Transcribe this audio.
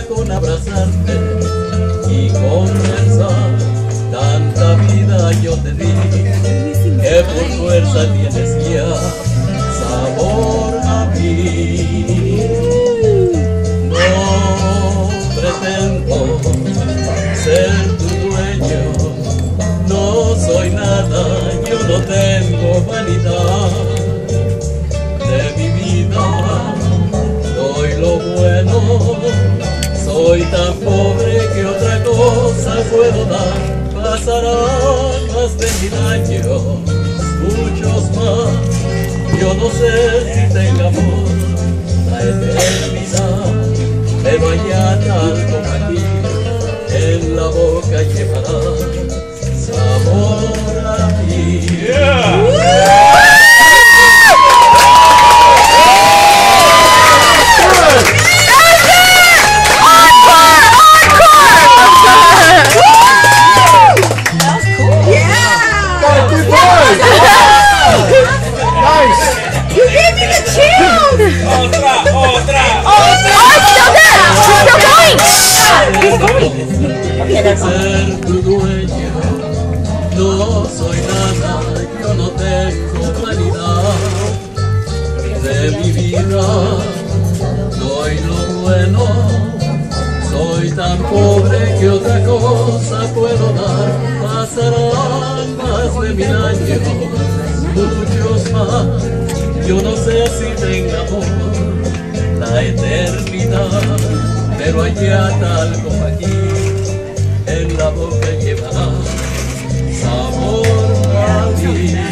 con abrazarte y conversar. Tanta vida yo te di, que por fuerza tienes ya sabor a mí. No pretendo ser tu dueño, no soy nada, yo no tengo vanidad. De mi vida doy lo bueno, soy tan pobre que otra cosa puedo dar. Pasarán más de 1000 años, muchos más, yo no sé si tengamos la eternidad, pero allá tal como aquí, en la boca llevarás sabor a mí. Ser tu dueño, no soy nada, yo no tengo vanidad. De mi vida doy lo bueno, soy tan pobre que otra cosa puedo dar. Pasarán más de 1000 años, muchos más, yo no sé si tengamos la eternidad, pero allá tal como aquí, en la boca llevará sabor a mí.